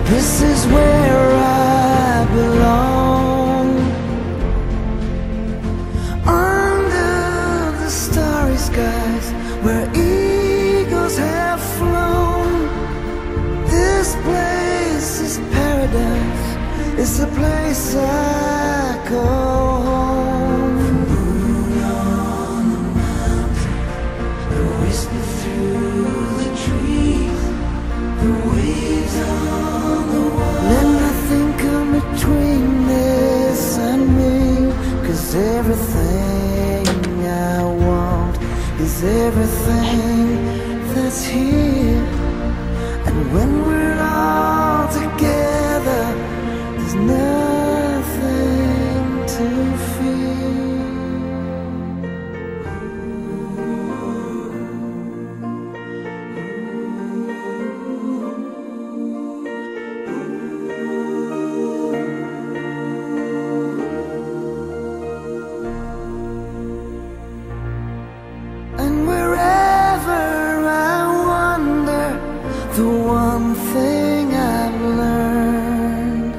This is where I belong. Under the starry skies where eagles have flown. This place is paradise. It's the place I call home. The moon on the mountain, the whisper through the trees, the waves on the water. Let nothing come between this and me, 'cause everything I want is everything that's here. And when we're all together, there's nothing to fear. And wherever I wander, the one thing I've learned,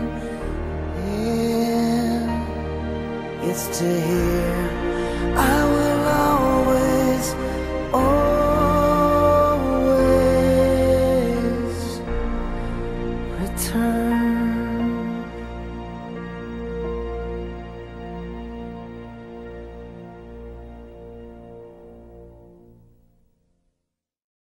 yeah, it's to hear I will always, always return.